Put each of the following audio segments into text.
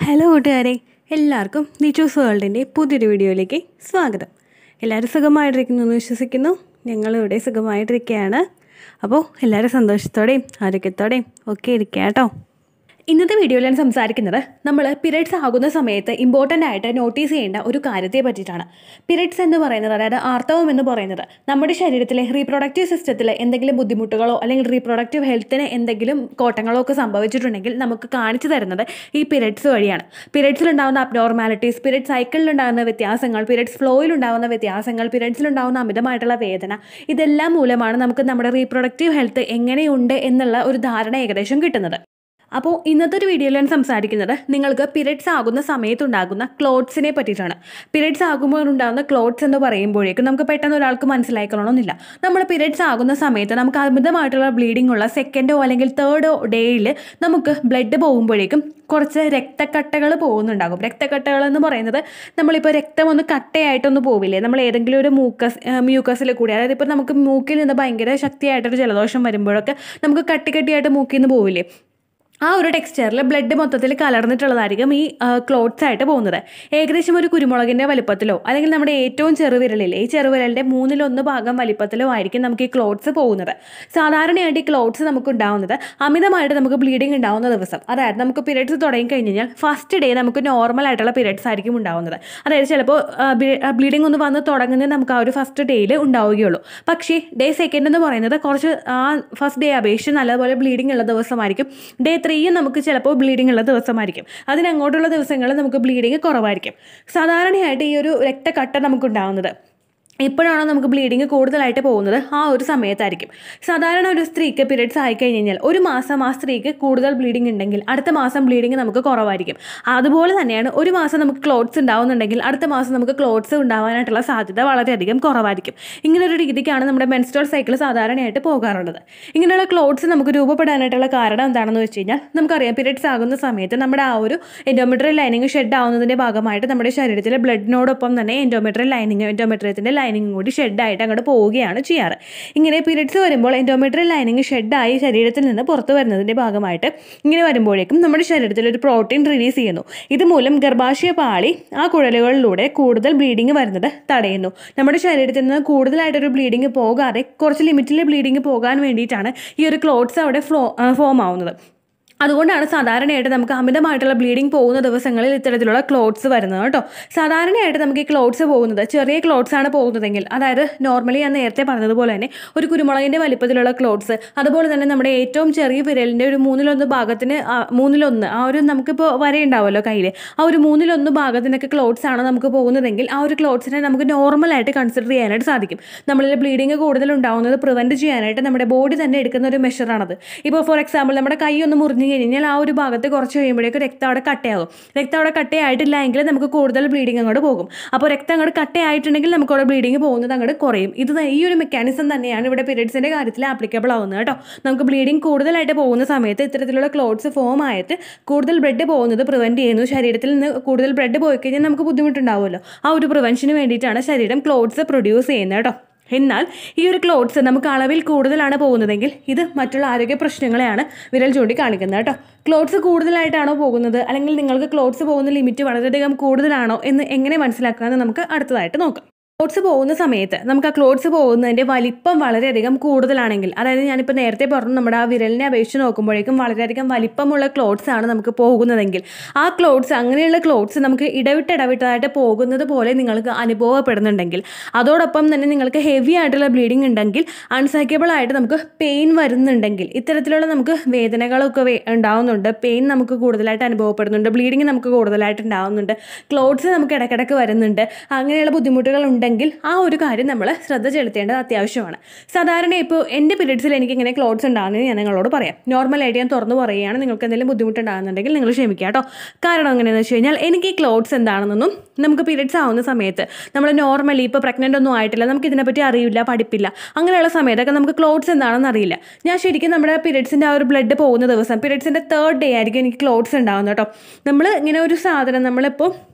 Hello കൂട്ടുകാരെ, എല്ലാവർക്കും the choose വേൾഡിൻ്റെ പുതിയൊരു വീഡിയോയിലേക്ക് സ്വാഗതം. എല്ലാവരും സുഖമായിട്ടിരിക്കുന്നു എന്ന് വിശ്വസിക്കുന്നു. ഞങ്ങളിവിടെ സുഖമായിട്ടിരിക്കുകയാണ്. അപ്പോൾ എല്ലാവരും സന്തോഷത്തോടെയും ആരോഗ്യത്തോടെയും ഒക്കെ ഇരിക്കുക കേട്ടോ. ഇന്നത്തെ വീഡിയോയിൽ ഞാൻ സംസാരിക്കുന്നത് നമ്മൾ പീരിയഡ്സ് ആകുന്ന സമയത്ത് ഇമ്പോർട്ടൻ്റ് ആയിട്ട് നോട്ടീസ് ചെയ്യേണ്ട ഒരു കാര്യത്തെ പറ്റിയിട്ടാണ്. പീരിയഡ്സ് എന്ന് പറയുന്നത്, അതായത് ആർത്തവം എന്ന് പറയുന്നത്, നമ്മുടെ ശരീരത്തിലെ റീപ്രൊഡക്റ്റീവ് സിസ്റ്റത്തിൽ എന്തെങ്കിലും ബുദ്ധിമുട്ടുകളോ അല്ലെങ്കിൽ റീപ്രൊഡക്റ്റീവ് ഹെൽത്തിന് എന്തെങ്കിലും കോട്ടങ്ങളോ ഒക്കെ സംഭവിച്ചിട്ടുണ്ടെങ്കിൽ നമുക്ക് കാണിച്ചു തരുന്നത് ഈ പീരിയഡ്സ് വഴിയാണ്. പീരിയഡ്സിലുണ്ടാകുന്ന അബ്നോർമാലിറ്റീസ്, പീരിയഡ് സൈക്കിളിലുണ്ടാകുന്ന വ്യത്യാസങ്ങൾ, പീരിയഡ്സ് ഫ്ലോയിലുണ്ടാകുന്ന വ്യത്യാസങ്ങൾ, പീരിയഡ്സിലുണ്ടാകുന്ന അമിതമായിട്ടുള്ള വേദന, ഇതെല്ലാം മൂലമാണ് നമുക്ക് നമ്മുടെ റീപ്രൊഡക്റ്റീവ് ഹെൽത്ത് എങ്ങനെയുണ്ട് എന്നുള്ള ഒരു ധാരണ ഏകദേശം കിട്ടുന്നത്. അപ്പോൾ ഇന്നത്തെ ഒരു വീഡിയോയിൽ ഞാൻ സംസാരിക്കുന്നത് നിങ്ങൾക്ക് പീരിയഡ്സ് ആകുന്ന സമയത്തുണ്ടാകുന്ന ക്ലോട്ട്സിനെ പറ്റിയിട്ടാണ്. പീരിയഡ്സ് ആകുമ്പോൾ ഉണ്ടാകുന്ന ക്ലോട്ട്സ് എന്ന് പറയുമ്പോഴേക്കും നമുക്ക് പെട്ടെന്ന് ഒരാൾക്ക് മനസ്സിലായിക്കൊള്ളണമെന്നില്ല. നമ്മൾ പീരിയഡ്സ് ആകുന്ന സമയത്ത് നമുക്ക് അമിതമായിട്ടുള്ള ബ്ലീഡിംഗ് ഉള്ള സെക്കൻഡോ അല്ലെങ്കിൽ തേർഡോ ഡേയിൽ നമുക്ക് ബ്ലഡ് പോകുമ്പോഴേക്കും കുറച്ച് രക്തക്കട്ടകൾ പോകുന്നുണ്ടാകും. രക്തക്കട്ടകൾ എന്ന് പറയുന്നത് നമ്മളിപ്പോൾ രക്തം ഒന്ന് കട്ടയായിട്ടൊന്ന് പോവില്ലേ, നമ്മൾ ഏതെങ്കിലും ഒരു മ്യൂക്കസിൽ കൂടി, അതായത് ഇപ്പോൾ നമുക്ക് മൂക്കിൽ നിന്ന് ഭയങ്കര ശക്തിയായിട്ടൊരു ജലദോഷം വരുമ്പോഴൊക്കെ നമുക്ക് കട്ടിയായിട്ട് മൂക്കിൽ നിന്ന് പോവില്ലേ, ആ ഒരു ടെക്സ്ചറിൽ ബ്ലഡ് മൊത്തത്തിൽ കലർന്നിട്ടുള്ളതായിരിക്കും ഈ ക്ലോട്ട്സ് ആയിട്ട് പോകുന്നത്. ഏകദേശം ഒരു കുരുമുളകിൻ്റെ വലിപ്പത്തിലോ അല്ലെങ്കിൽ നമ്മുടെ ഏറ്റവും ചെറുവിരലില്ലേ, ഈ ചെറുവിരലിൻ്റെ 1/3 ഭാഗം വലിപ്പത്തിലോ ആയിരിക്കും നമുക്ക് ഈ ക്ലോട്ട്സ് പോകുന്നത്. സാധാരണയായിട്ട് ഈ ക്ലോട്ട്സ് നമുക്ക് ഉണ്ടാവുന്നത് അമിതമായിട്ട് നമുക്ക് ബ്ലീഡിങ് ഉണ്ടാവുന്ന ദിവസം, അതായത് നമുക്ക് പീരിയഡ്സ് തുടങ്ങി കഴിഞ്ഞാൽ ഫസ്റ്റ് ഡേ നമുക്ക് നോർമൽ ആയിട്ടുള്ള പീരിയഡ്സ് ആയിരിക്കും ഉണ്ടാവുന്നത്. അതായത് ചിലപ്പോൾ ബ്ലീഡിങ് ഒന്ന് വന്ന് തുടങ്ങുന്നത് നമുക്ക് ആ ഒരു ഫസ്റ്റ് ഡേയിൽ ഉണ്ടാവുകയുള്ളൂ. പക്ഷേ ഡേ സെക്കൻഡ് എന്ന് പറയുന്നത് കുറച്ച് ആ ഫസ്റ്റ് ഡേ അപേക്ഷിച്ച് നല്ലപോലെ ബ്ലീഡിങ് ഉള്ള ദിവസമായിരിക്കും. ഡേ 3 നമുക്ക് ചിലപ്പോൾ ബ്ലീഡിംഗ് ഉള്ള ദിവസമായിരിക്കും. അതിനങ്ങോട്ടുള്ള ദിവസങ്ങളിൽ നമുക്ക് ബ്ലീഡിങ് കുറവായിരിക്കും. സാധാരണയായിട്ട് ഈ ഒരു രക്തക്കട്ട നമുക്കുണ്ടാകുന്നത് എപ്പോഴാണോ നമുക്ക് ബ്ലീഡിങ് കൂടുതലായിട്ട് പോകുന്നത് ആ ഒരു സമയത്തായിരിക്കും. സാധാരണ ഒരു സ്ത്രീക്ക് പീരിയഡ്സ് ആയിക്കഴിഞ്ഞ് കഴിഞ്ഞാൽ ഒരു മാസം ആ സ്ത്രീക്ക് കൂടുതൽ ബ്ലീഡിംഗ് ഉണ്ടെങ്കിൽ അടുത്ത മാസം ബ്ലീഡിംഗ് നമുക്ക് കുറവായിരിക്കും. അതുപോലെ തന്നെയാണ് ഒരു മാസം നമുക്ക് ക്ലോട്ട്സ് ഉണ്ടാവുന്നുണ്ടെങ്കിൽ അടുത്ത മാസം നമുക്ക് ക്ലോട്ട്സ് ഉണ്ടാവാനായിട്ടുള്ള സാധ്യത വളരെയധികം കുറവായിരിക്കും. ഇങ്ങനൊരു രീതിക്കാണ് നമ്മുടെ മെൻസ്ട്രുവൽ സൈക്കിൾ സാധാരണയായിട്ട് പോകാറുള്ളത്. ഇങ്ങനെയുള്ള ക്ലോട്ട്സ് നമുക്ക് രൂപപ്പെടാനായിട്ടുള്ള കാരണം എന്താണെന്ന് വെച്ച് കഴിഞ്ഞാൽ നമുക്കറിയാം, പീരിയഡ്സ് ആകുന്ന സമയത്ത് നമ്മുടെ ആ ഒരു എൻഡോമെട്രിയൽ ലൈനിങ് ഷെഡ് ആവുന്നതിൻ്റെ ഭാഗമായിട്ട് നമ്മുടെ ശരീരത്തിലെ ബ്ലഡിനോടൊപ്പം തന്നെ എൻഡോമെട്രിയത്തിൻ്റെ ലൈനിങ് കൂടി ഷെഡായിട്ട് അങ്ങോട്ട് പോവുകയാണ് ചെയ്യാറ്. ഇങ്ങനെ പീരിയഡ്സ് വരുമ്പോൾ എൻഡോമെട്രിയൽ ലൈനിങ് ഷെഡായി ശരീരത്തിൽ നിന്ന് പുറത്തു വരുന്നതിൻ്റെ ഭാഗമായിട്ട് ഇങ്ങനെ വരുമ്പോഴേക്കും നമ്മുടെ ശരീരത്തിൽ ഒരു പ്രോട്ടീൻ റിലീസ് ചെയ്യുന്നു. ഇതുമൂലം ഗർഭാശയ പാളി ആ കുഴലുകളിലൂടെ കൂടുതൽ ബ്ലീഡിങ് വരുന്നത് തടയുന്നു. നമ്മുടെ ശരീരത്തിൽ നിന്ന് കൂടുതലായിട്ടൊരു ബ്ലീഡിങ് പോകാതെ കുറച്ച് ലിമിറ്റിൽ ബ്ലീഡിങ് പോകാൻ വേണ്ടിയിട്ടാണ് ഈ ഒരു ക്ലോട്ട്സ് അവിടെ ഫോം ആവുന്നത്. അതുകൊണ്ടാണ് സാധാരണയായിട്ട് നമുക്ക് അമിതമായിട്ടുള്ള ബ്ലീഡിങ് പോകുന്ന ദിവസങ്ങളിൽ ഇത്തരത്തിലുള്ള ക്ലോട്ട്സ് വരുന്നത് കേട്ടോ. സാധാരണയായിട്ട് നമുക്ക് ഈ ക്ലോട്ട്സ് പോകുന്നത് ചെറിയ ക്ലോട്ട്സ് ആണ് പോകുന്നതെങ്കിൽ, അതായത് നോർമലി ഞാൻ നേരത്തെ പറഞ്ഞതുപോലെ തന്നെ ഒരു കുരുമുളകിൻ്റെ വലിപ്പത്തിലുള്ള ക്ലോട്ട്സ്, അതുപോലെ തന്നെ നമ്മുടെ ഏറ്റവും ചെറിയ വിരലിൻ്റെ ഒരു 1/3 ഭാഗത്തിന് 1/3 ആ ഒരു നമുക്കിപ്പോൾ വരയുണ്ടാവുമല്ലോ കയ്യിൽ, ആ ഒരു 1/3 ഭാഗത്തിനൊക്കെ ക്ലോട്ട്സ് ആണ് നമുക്ക് പോകുന്നതെങ്കിൽ ആ ഒരു ക്ലോട്ട്സിനെ നമുക്ക് നോർമലായിട്ട് കൺസിഡർ ചെയ്യാനായിട്ട് സാധിക്കും. നമ്മളിൽ ബ്ലീഡിങ് കൂടുതൽ ഉണ്ടാവുന്നത് പ്രിവെൻറ്റ് ചെയ്യാനായിട്ട് നമ്മുടെ ബോഡി തന്നെ എടുക്കുന്ന ഒരു മെഷറാണത്. ഇപ്പോൾ ഫോർ എക്സാമ്പിൾ നമ്മുടെ കൈ ഒന്ന് മുറിഞ്ഞ് കഴിഞ്ഞാൽ ആ ഒരു ഭാഗത്ത് കുറച്ച് കഴിയുമ്പോഴേക്കും രക്തം അവിടെ കട്ടയാകും. രക്തം അവിടെ കട്ടയായിട്ടില്ല എങ്കിൽ നമുക്ക് കൂടുതൽ ബ്ലീഡിങ് അങ്ങോട്ട് പോകും. അപ്പോൾ രക്തം അങ്ങോട്ട് കട്ടയായിട്ടുണ്ടെങ്കിൽ നമുക്ക് അവിടെ ബ്ലീഡിങ് പോകുന്നത് അങ്ങോട്ട് കുറയും. ഈ ഒരു മെക്കാനിസം തന്നെയാണ് ഇവിടെ പീരിയഡ്സിൻ്റെ കാര്യത്തിൽ ആപ്ലിക്കബിൾ ആവുന്നത് കേട്ടോ. നമുക്ക് ബ്ലീഡിങ് കൂടുതലായിട്ട് പോകുന്ന സമയത്ത് ഇത്തരത്തിലുള്ള ക്ലോട്ട്സ് ഫോം ആയിട്ട് കൂടുതൽ ബ്ലഡ് പോകുന്നത് പ്രിവെൻറ്റ് ചെയ്യുന്നു. ശരീരത്തിൽ നിന്ന് കൂടുതൽ ബ്ലഡ് പോയി കഴിഞ്ഞാൽ നമുക്ക് ബുദ്ധിമുട്ടുണ്ടാവുമല്ലോ. ആ ഒരു പ്രിവെൻഷന് വേണ്ടിയിട്ടാണ് ശരീരം ക്ലോട്ട്സ് പ്രൊഡ്യൂസ് ചെയ്യുന്നത് കേട്ടോ. എന്നാൽ ഈ ഒരു ക്ലോട്ട്സ് നമുക്ക് അളവിൽ കൂടുതലാണ് പോകുന്നതെങ്കിൽ ഇത് മറ്റുള്ള ആരോഗ്യ പ്രശ്നങ്ങളെയാണ് വിരൽ ചൂണ്ടി കാണിക്കുന്നത് കേട്ടോ. ക്ലോട്ട്സ് കൂടുതലായിട്ടാണോ പോകുന്നത്, അല്ലെങ്കിൽ നിങ്ങൾക്ക് ക്ലോട്ട്സ് പോകുന്ന ലിമിറ്റ് വളരെയധികം കൂടുതലാണോ എന്ന് എങ്ങനെ മനസ്സിലാക്കാമെന്ന് നമുക്ക് അടുത്തതായിട്ട് നോക്കാം. ക്ലോട്ട്സ് പോകുന്ന സമയത്ത് നമുക്ക് ആ ക്ലോട്ട്സ് പോകുന്നതിൻ്റെ വലിപ്പം വളരെയധികം കൂടുതലാണെങ്കിൽ, അതായത് ഞാനിപ്പോൾ നേരത്തെ പറഞ്ഞു നമ്മുടെ ആ വിരലിനെ അപേക്ഷിച്ച് നോക്കുമ്പോഴേക്കും വളരെയധികം വലിപ്പമുള്ള ക്ലോട്ട്സ് ആണ് നമുക്ക് പോകുന്നതെങ്കിൽ, ആ ക്ലോട്ട്സ് അങ്ങനെയുള്ള ക്ലോട്ട്സ് നമുക്ക് ഇടവിട്ടതായിട്ട് പോകുന്നത് പോലെ നിങ്ങൾക്ക് അനുഭവപ്പെടുന്നുണ്ടെങ്കിൽ, അതോടൊപ്പം തന്നെ നിങ്ങൾക്ക് ഹെവി ആയിട്ടുള്ള ബ്ലീഡിങ് ഉണ്ടെങ്കിൽ, അൺസൈക്കബിൾ ആയിട്ട് നമുക്ക് പെയിൻ വരുന്നുണ്ടെങ്കിൽ, ഇത്തരത്തിലുള്ള നമുക്ക് വേദനകളൊക്കെ ഉണ്ടാവുന്നുണ്ട്, പെയിൻ നമുക്ക് കൂടുതലായിട്ട് അനുഭവപ്പെടുന്നുണ്ട്, ബ്ലീഡിങ് നമുക്ക് കൂടുതലായിട്ട് ഉണ്ടാവുന്നുണ്ട്, ക്ലോട്ട്സ് നമുക്ക് ഇടയ്ക്കിടയ്ക്ക് വരുന്നുണ്ട്, അങ്ങനെയുള്ള ബുദ്ധിമുട്ടുകൾ ഉണ്ടെങ്കിൽ ആ ഒരു കാര്യം നമ്മൾ ശ്രദ്ധ ചെലുത്തേണ്ടത് അത്യാവശ്യമാണ്. സാധാരണ ഇപ്പോൾ എൻ്റെ പീരിയഡ്സിൽ എനിക്ക് ഇങ്ങനെ ക്ലോട്ട്സ് ഉണ്ടാകുന്നത് ഞാൻ നിങ്ങളോട് പറയാം. നോർമലായിട്ട് ഞാൻ തുറന്നു പറയുകയാണ്. നിങ്ങൾക്ക് എന്തെങ്കിലും ബുദ്ധിമുട്ടുണ്ടാകുന്നുണ്ടെങ്കിൽ നിങ്ങൾ ക്ഷമിക്കുക കേട്ടോ. കാരണം എങ്ങനെയാണെന്ന് വെച്ച് കഴിഞ്ഞാൽ എനിക്ക് ഈ ക്ലോട്ട്സ് എന്താണെന്നൊന്നും നമുക്ക് പീരിയഡ്സ് ആവുന്ന സമയത്ത് നമ്മൾ നോർമലി ഇപ്പോൾ പ്രഗ്നൻ്റ് ഒന്നും ആയിട്ടില്ല, നമുക്ക് ഇതിനെപ്പറ്റി അറിയില്ല, പഠിപ്പില്ല, അങ്ങനെയുള്ള സമയത്തൊക്കെ നമുക്ക് ക്ലോട്ട്സ് എന്താണെന്ന് അറിയില്ല. ഞാൻ ശരിക്കും നമ്മുടെ പീരിയഡ്സിൻ്റെ ആ ഒരു ബ്ലഡ് പോകുന്ന ദിവസം, പീരിയഡ്സിൻ്റെ 3rd ഡേ ആയിരിക്കും എനിക്ക് ക്ലോട്ട്സ് ഉണ്ടാകുന്നത് കേട്ടോ. നമ്മൾ ഇങ്ങനെ ഒരു സാധനം നമ്മളിപ്പോൾ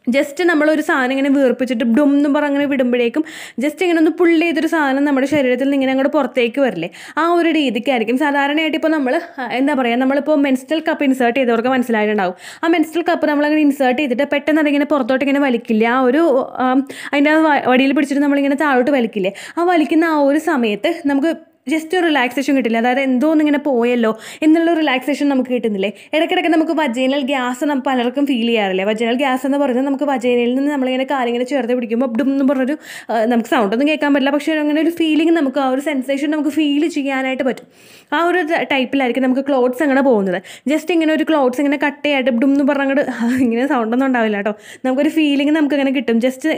ജസ്റ്റ് നമ്മളൊരു സാധനം ഇങ്ങനെ വീർപ്പിച്ചിട്ട് ഡും എന്ന് പറഞ്ഞ് അങ്ങനെ വിടുമ്പോഴേക്കും ജസ്റ്റ് ഇങ്ങനെ ഒന്ന് പുള്ളി ചെയ്തൊരു സാധനം നമ്മുടെ ശരീരത്തിൽ നിന്ന് ഇങ്ങനെ അങ്ങോട്ട് പുറത്തേക്ക് വരില്ലേ, ആ ഒരു രീതിക്കായിരിക്കും സാധാരണയായിട്ട്. ഇപ്പോൾ നമ്മൾ എന്താ പറയുക, നമ്മളിപ്പോൾ മെൻസ്ട്രൽ കപ്പ് ഇൻസേർട്ട് ചെയ്തവർക്ക് മനസ്സിലായിട്ടുണ്ടാവും. ആ മെൻസ്ട്രൽ കപ്പ് നമ്മളങ്ങനെ ഇൻസേർട്ട് ചെയ്തിട്ട് പെട്ടെന്ന് അതിങ്ങനെ പുറത്തോട്ട് ഇങ്ങനെ വലിക്കില്ല, ആ ഒരു അതിൻ്റെ വടിയിൽ പിടിച്ചിട്ട് നമ്മളിങ്ങനെ താഴോട്ട് വലിക്കില്ലേ, ആ വലിക്കുന്ന ആ ഒരു സമയത്ത് നമുക്ക് ജസ്റ്റ് ഒരു റിലാക്സേഷൻ കിട്ടില്ല. അതായത് എന്തോന്നിങ്ങനെ പോയല്ലോ എന്നുള്ള റിലാക്സേഷൻ നമുക്ക് കിട്ടുന്നില്ലേ. ഇടയ്ക്കിടയ്ക്ക് നമുക്ക് വജൈനൽ ഗ്യാസ് പലർക്കും ഫീൽ ചെയ്യാറില്ലേ. വജൈനൽ ഗ്യാസ് എന്ന് പറയുന്നത് നമുക്ക് വജൈനയിൽ നിന്ന് നമ്മളിങ്ങനെ കാലിങ്ങനെ ചേർത്ത് പിടിക്കുമ്പോൾ ഡും എന്ന് പറഞ്ഞൊരു നമുക്ക് സൗണ്ടൊന്നും കേൾക്കാൻ പറ്റില്ല, പക്ഷേ അങ്ങനെ ഒരു ഫീലിംഗ് നമുക്ക്, ആ ഒരു സെൻസേഷൻ നമുക്ക് ഫീൽ ചെയ്യാനായിട്ട് പറ്റും. ആ ഒരു ടൈപ്പിലായിരിക്കും നമുക്ക് ക്ലോത്ത്സ് അങ്ങനെ പോകുന്നത്. ജസ്റ്റ് ഇങ്ങനെ ഒരു ക്ലോത്ത്സ് ഇങ്ങനെ കട്ട് ചെയ്യായിട്ട് ഡും എന്ന് പറഞ്ഞങ്ങോട്ട് ഇങ്ങനെ സൗണ്ടൊന്നും ഉണ്ടാവില്ല കേട്ടോ. നമുക്കൊരു ഫീലിംഗ് നമുക്കങ്ങനെ കിട്ടും. ജസ്റ്റ്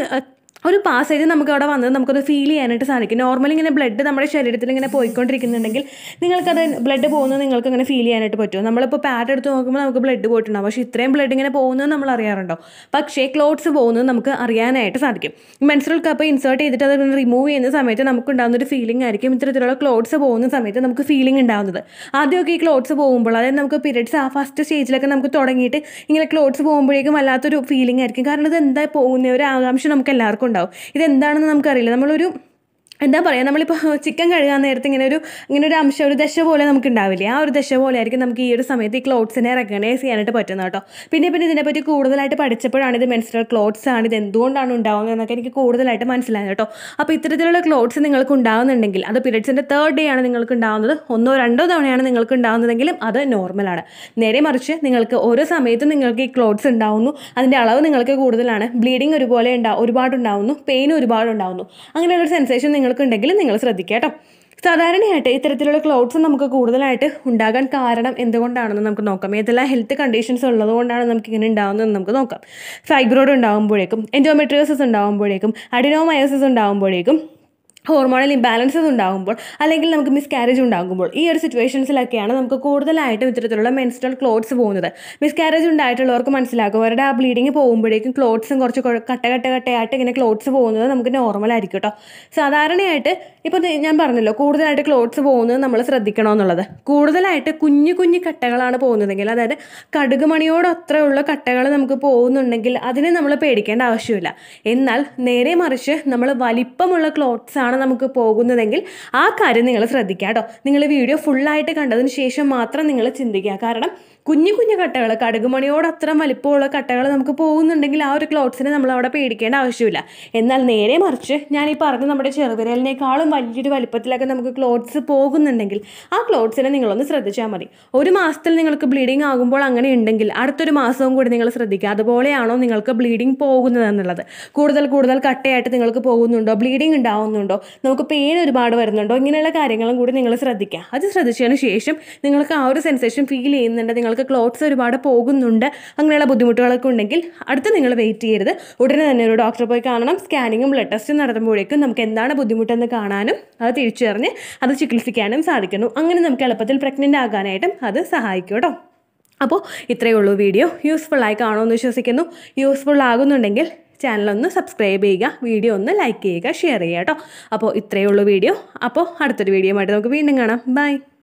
ഒരു പാസേജ് നമുക്ക് അവിടെ വന്നത് നമുക്കത് ഫീൽ ചെയ്യാനായിട്ട് സാധിക്കും. നോർമലി ഇങ്ങനെ ബ്ലഡ് നമ്മുടെ ശരീരത്തിൽ ഇങ്ങനെ പോയിക്കൊണ്ടിരിക്കുന്നുണ്ടെങ്കിൽ നിങ്ങൾക്കത് ബ്ലഡ് പോകുന്നത് നിങ്ങൾക്ക് അങ്ങനെ ഫീൽ ചെയ്യാനായിട്ട് പറ്റും. നമ്മളിപ്പോൾ പാഡ് എടുത്ത് നോക്കുമ്പോൾ നമുക്ക് ബ്ലഡ് പോയിട്ടുണ്ടാവും, പക്ഷേ ഇത്രയും ബ്ലഡ് ഇങ്ങനെ പോകുന്നത് നമ്മൾ അറിയാറുണ്ടോ? പക്ഷേ ക്ലോട്ട്സ് പോകുന്നത് നമുക്ക് അറിയാനായിട്ട് സാധിക്കും. മെൻസ്ട്രൽ കപ്പ് ഇൻസേർട്ട് ചെയ്തിട്ട് അത് റിമൂവ് ചെയ്യുന്ന സമയത്ത് നമുക്ക് ഉണ്ടാകുന്ന ഒരു ഫീലിംഗ് ആയിരിക്കും ഇത്തരത്തിലുള്ള ക്ലോട്ട്സ് പോകുന്ന സമയത്ത് നമുക്ക് ഫീലിംഗ് ഉണ്ടാകുന്നത്. ആദ്യമൊക്കെ ഈ ക്ലോട്ട്സ് പോകുമ്പോൾ, അതായത് നമുക്ക് പീരിയഡ്സ് ആ ഫസ്റ്റ് സ്റ്റേജിലൊക്കെ നമുക്ക് തുടങ്ങിയിട്ട് ഇങ്ങനെ ക്ലോട്ട്സ് പോകുമ്പോഴേക്കും വല്ലാത്തൊരു ഫീലിംഗ് ആയിരിക്കും. കാരണം ഇത് എന്താ പോകുന്ന ഒരു ആകാംക്ഷ നമുക്ക് എല്ലാവർക്കും ഉണ്ടാവും. ഇതെന്താണെന്ന് നമുക്കറിയില്ല. നമ്മളൊരു എന്താ പറയുക, നമ്മളിപ്പോൾ ചിക്കൻ കഴുകാൻ നേരത്തെ ഇങ്ങനെ ഒരു അംശം, ഒരു ദശ പോലെ നമുക്ക് ഉണ്ടാവില്ലേ, ആ ഒരു ദശ പോലെ ആയിരിക്കും നമുക്ക് ഈ ഒരു സമയത്ത് ഈ ക്ലോട്ട്സിനെ റെക്കഗ്നൈസ് ചെയ്യാനായിട്ട് പറ്റുന്നത് കേട്ടോ. പിന്നെ ഇതിനെപ്പറ്റി കൂടുതലായിട്ട് പഠിച്ചപ്പോഴാണ് ഇത് മെൻസ്ട്രൽ ക്ലോട്ട്സ് ആണ്, ഇത് എന്തുകൊണ്ടാണ് ഉണ്ടാകുന്നത് എന്നൊക്കെ എനിക്ക് കൂടുതലായിട്ട് മനസ്സിലായത് കേട്ടോ. അപ്പോൾ ഇത്തരത്തിലുള്ള ക്ലോട്ട്സ് നിങ്ങൾക്ക് ഉണ്ടാകുന്നുണ്ടെങ്കിൽ, അത് പീരിയഡ്സിൻ്റെ 3rd ഡേ ആണ് നിങ്ങൾക്ക് ഉണ്ടാകുന്നത്, 1 or 2 തവണയാണ് നിങ്ങൾക്ക് ഉണ്ടാകുന്നതെങ്കിലും അത് നോർമലാണ്. നേരെ മറിച്ച് നിങ്ങൾക്ക് ഓരോ സമയത്തും നിങ്ങൾക്ക് ഈ ക്ലോട്ട്സ് ഉണ്ടാവുന്നു, അതിൻ്റെ അളവ് നിങ്ങൾക്ക് കൂടുതലാണ്, ബ്ലീഡിങ് ഒരുപാട് ഉണ്ടാവുന്നു, പെയിൻ ഒരുപാട് ഉണ്ടാവുന്നു, അങ്ങനെയുള്ളൊരു സെൻസേഷൻ ഉണ്ടെങ്കിൽ നിങ്ങൾ ശ്രദ്ധിക്കുക കേട്ടോ. സാധാരണയായിട്ട് ഇത്തരത്തിലുള്ള ക്ലോട്ട്സ് നമുക്ക് കൂടുതലായിട്ട് ഉണ്ടാകാൻ കാരണം എന്തുകൊണ്ടാണെന്ന് നമുക്ക് നോക്കാം. ഏതെല്ലാം ഹെൽത്ത് കണ്ടീഷൻസ് ഉള്ളത് കൊണ്ടാണ് നമുക്ക് ഇങ്ങനെ ഉണ്ടാകുന്നതെന്ന് നമുക്ക് നോക്കാം. ഫൈബ്രോയിഡ് ഉണ്ടാകുമ്പോഴേക്കും, എൻഡോമെട്രിയോസിസ് ഉണ്ടാകുമ്പോഴേക്കും, അഡിനോമയോസിസ് ഉണ്ടാകുമ്പോഴേക്കും, ഹോർമോണൽ ഇംബാലൻസസ് ഉണ്ടാകുമ്പോൾ, അല്ലെങ്കിൽ നമുക്ക് മിസ്കാരേജ് ഉണ്ടാകുമ്പോൾ, ഈ ഒരു സിറ്റുവേഷൻസിലൊക്കെയാണ് നമുക്ക് കൂടുതലായിട്ടും ഇത്തരത്തിലുള്ള മെൻസ്ട്രൽ ക്ലോട്ട്സ് പോകുന്നത്. മിസ്കാരേജ് ഉണ്ടായിട്ടുള്ളവർക്ക് മനസ്സിലാക്കും, അവരുടെ ആ ബ്ലീഡിങ് പോകുമ്പോഴേക്കും ക്ലോട്ട്സും കുറച്ച് കട്ടയായിട്ട് ഇങ്ങനെ ക്ലോട്ട്സ് പോകുന്നത് നമുക്ക് നോർമൽ ആയിരിക്കും കേട്ടോ. സാധാരണയായിട്ട് ഇപ്പോൾ ഞാൻ പറഞ്ഞല്ലോ, കൂടുതലായിട്ട് ക്ലോട്ട്സ് പോകുന്നത് നമ്മൾ ശ്രദ്ധിക്കണമെന്നുള്ളത്. കൂടുതലായിട്ട് കുഞ്ഞു കട്ടകളാണ് പോകുന്നതെങ്കിൽ, അതായത് കടുകുമണിയോടത്രയുള്ള കട്ടകൾ നമുക്ക് പോകുന്നുണ്ടെങ്കിൽ അതിനെ നമ്മൾ പേടിക്കേണ്ട ആവശ്യമില്ല. എന്നാൽ നേരെ മറിച്ച് നമ്മൾ വലിപ്പമുള്ള ക്ലോട്ട്സ് ആണ് നമുക്ക് പോകുന്നതെങ്കിൽ ആ കാര്യം നിങ്ങൾ ശ്രദ്ധിക്കുക കേട്ടോ. നിങ്ങൾ വീഡിയോ ഫുള്ളായിട്ട് കണ്ടതിന് ശേഷം മാത്രം നിങ്ങൾ ചിന്തിക്കുക. കാരണം കുഞ്ഞു കട്ടകൾ, കടുകുമണിയോടത്ര വലിപ്പമുള്ള കട്ടകൾ നമുക്ക് പോകുന്നുണ്ടെങ്കിൽ ആ ഒരു ക്ലോട്ട്സിനെ നമ്മൾ അവിടെ പേടിക്കേണ്ട ആവശ്യമില്ല. എന്നാൽ നേരെ മറിച്ച് ഞാൻ ഈ പറഞ്ഞ നമ്മുടെ ചെറുവിരലിനേക്കാളും വലിയൊരു വലിപ്പത്തിലൊക്കെ നമുക്ക് ക്ലോട്ട്സ് പോകുന്നുണ്ടെങ്കിൽ ആ ക്ലോട്ട്സിനെ നിങ്ങളൊന്ന് ശ്രദ്ധിച്ചാൽ മതി. 1 മാസത്തിൽ നിങ്ങൾക്ക് ബ്ലീഡിങ് ആകുമ്പോൾ അങ്ങനെ ഉണ്ടെങ്കിൽ അടുത്തൊരു മാസവും കൂടി നിങ്ങൾ ശ്രദ്ധിക്കുക, അതുപോലെയാണോ നിങ്ങൾക്ക് ബ്ലീഡിങ് പോകുന്നത് എന്നുള്ളത്. കൂടുതൽ കട്ടയായിട്ട് നിങ്ങൾക്ക് പോകുന്നുണ്ടോ, ബ്ലീഡിങ് ഉണ്ടാവുന്നുണ്ടോ, നമുക്ക് പെയിൻ ഒരുപാട് വരുന്നുണ്ടോ, ഇങ്ങനെയുള്ള കാര്യങ്ങളും കൂടി നിങ്ങൾ ശ്രദ്ധിക്കുക. അത് ശ്രദ്ധിച്ചതിന് ശേഷം നിങ്ങൾക്ക് ആ ഒരു സെൻസേഷൻ ഫീൽ ചെയ്യുന്നുണ്ട്, നിങ്ങൾക്ക് ക്ലോട്ട്സ് ഒരുപാട് പോകുന്നുണ്ട്, അങ്ങനെയുള്ള ബുദ്ധിമുട്ടുകളൊക്കെ ഉണ്ടെങ്കിൽ അടുത്ത് നിങ്ങൾ വെയിറ്റ് ചെയ്യരുത്, ഉടനെ തന്നെ ഒരു ഡോക്ടറെ പോയി കാണണം. സ്കാനിങ്ങും ബ്ലഡ് ടെസ്റ്റും നടത്തുമ്പോഴേക്കും നമുക്ക് എന്താണ് ബുദ്ധിമുട്ടെന്ന് കാണാനും അത് തിരിച്ചറിഞ്ഞ് അത് ചികിത്സിക്കാനും സാധിക്കുന്നു. അങ്ങനെ നമുക്ക് എളുപ്പത്തിൽ പ്രഗ്നൻ്റ് ആകാനായിട്ടും അത് സഹായിക്കും കേട്ടോ. അപ്പോൾ ഇത്രയേ ഉള്ളൂ വീഡിയോ. യൂസ്ഫുൾ ആയി കാണുമെന്ന് വിശ്വസിക്കുന്നു. യൂസ്ഫുൾ ആകുന്നുണ്ടെങ്കിൽ ചാനലൊന്ന് സബ്സ്ക്രൈബ് ചെയ്യുക, വീഡിയോ ഒന്ന് ലൈക്ക് ചെയ്യുക, ഷെയർ ചെയ്യുക കേട്ടോ. അപ്പോൾ ഇത്രയേ ഉള്ളൂ വീഡിയോ. അപ്പോൾ അടുത്തൊരു വീഡിയോ ആയിട്ട് നമുക്ക് വീണ്ടും കാണാം. ബൈ.